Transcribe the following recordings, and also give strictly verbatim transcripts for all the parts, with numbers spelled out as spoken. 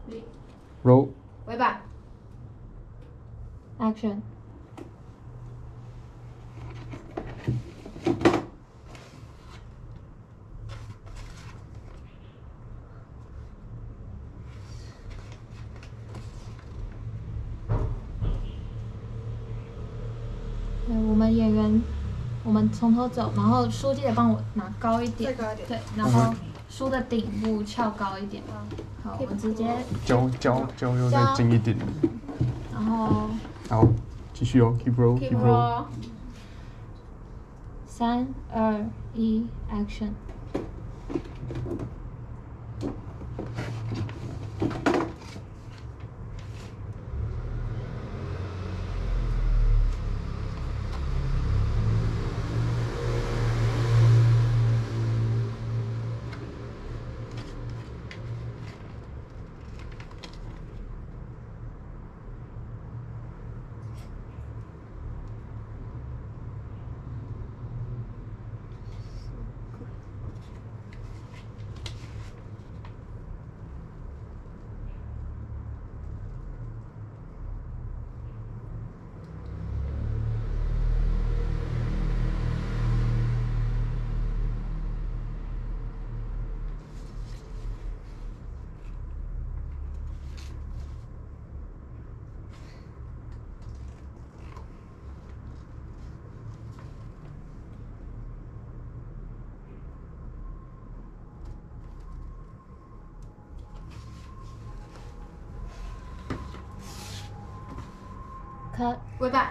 Roll。 尾板。 Action。对，我们演员，我们从头走，然后书记得帮我拿高一点， 再高一点对，然后书的顶部翘高一点。好，我们直接胶胶胶又再近一点。 然后。 好，继续哦 ，keep roll，keep keep roll。 三二一 ，action。cut 尾板。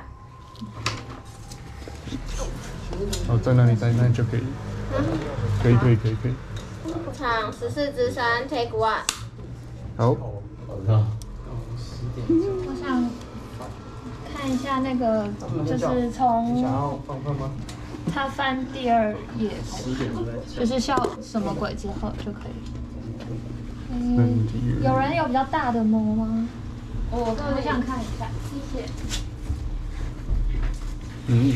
好，在那里，在那里就可以。可以，可以，可以，可以。 场十四之三 ，take one。 好。 我想看一下那个，就是从他翻第二页开始，就是笑什么鬼之后就可以。嗯，有人有比较大的猫吗？我我想看一下，谢谢。 嗯。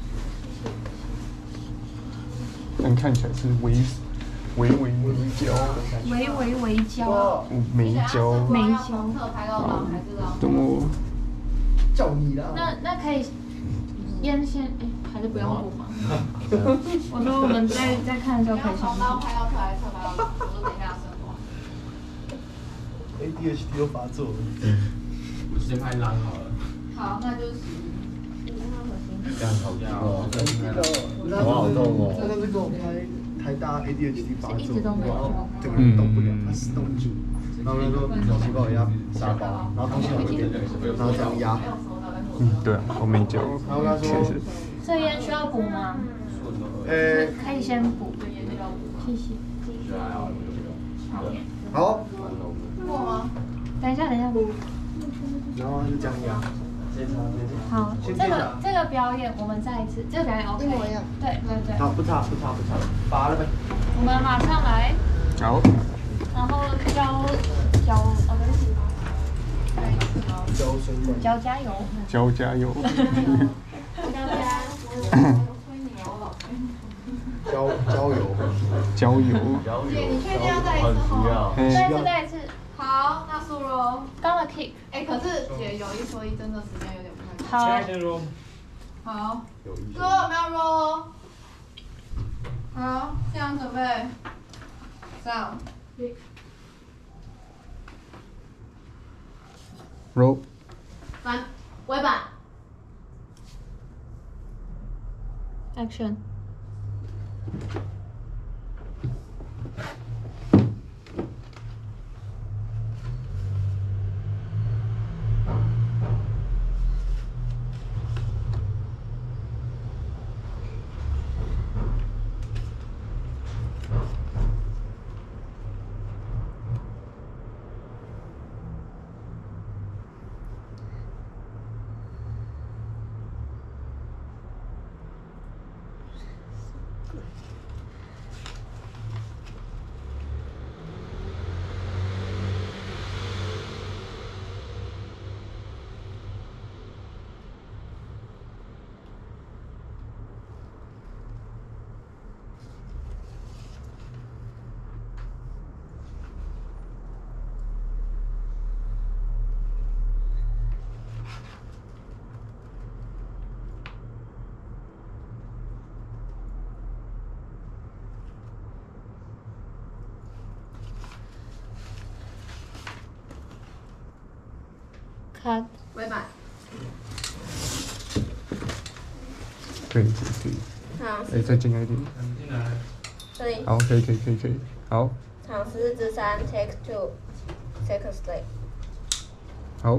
但看起来是微微微微胶。 微微微胶。 眉胶。 眉胶。 等我。 叫你啦。 那那可以烟先，哎，还是不用补吗？我说我们在在看的时候可以先补。 然后拍到特来特拍到，我说等一下生活。 A D H D 都发作了。 我先拍狼好了。 好，那就是。 这样好笑哦，真的。 头好痛哦。他上次给我拍台大 A D H D 发作，然后整个人动不了，他死动不住。然后他说你帮我压沙包，然后东西往这边，然后这样压。 嗯，对啊，我没胶。 然后他说， 这烟需要补吗？ 呃， 可以先补，谢谢。 好。 过吗？ 等一下，等一下。 然后就这样压。 好，这个这个表演我们再一次，这个表演 OK。一模一样。对对对。 好，不差不差不差，拔了呗。 我们马上来。 好。 然后浇浇哦不是。 浇水管。 浇加油。 浇加油。 浇加。 浇浇油。 浇油。 姐，你确定要再一次吗？ 再一次，再一次。 好，那输了。 刚了 kick。 哎，可是姐有一说一，真的时间有点不太够。 好。 好。哥，我们要 roll 哦。好，这样准备。上。 roll。 反尾板。 action。 他尾板。 可以可以可以。 好。 哎，再进来一点。 这里。 好，可以可以可以可以。好。 场十四之三 ，take two，take a slate。 好。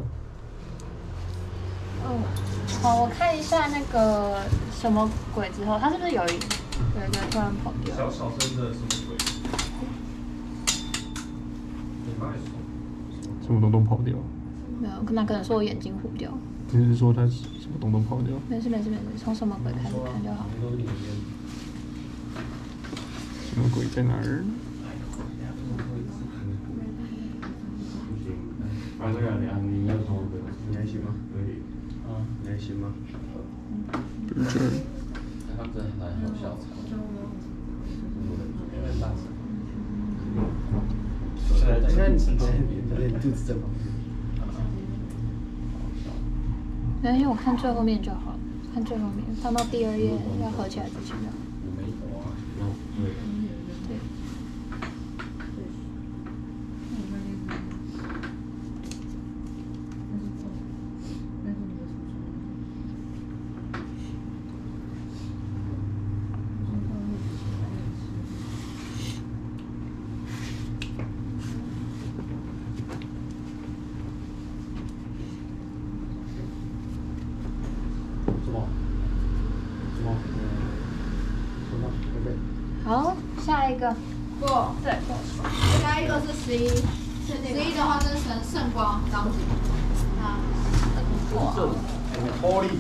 哦，好，我看一下那个什么鬼之后，他是不是有一有一个突然跑掉？ 小小声的什么鬼？ 什么东东跑掉？ 没有，那可能是我眼睛糊掉。 你是说他什么东东跑掉？ 没事没事没事，从什么鬼开始看就好。 什么鬼在哪儿？ 啊，这个两你要从你还行吗？可以。啊，你还行吗？ 不是这儿。 他们真的很好笑。 现在现在你你肚子在旁边。 没有，因为我看最后面就好了，看最后面，放到第二页要合起来之前的。 我没有啊，对。 对。好，下一个。 不，对，下一个是十一，十一的话是神圣光钢琴。啊。 哇。 玻璃。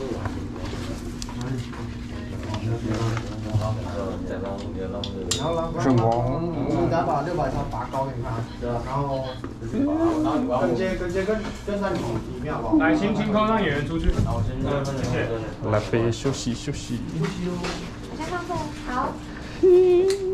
然后然后圣光。 你再把六百套拔高给他，对吧？然后跟接跟接跟跟上你里面好不好？ 来，轻轻扣让演员出去。好，谢谢。 来杯休息休息。 先放这，好。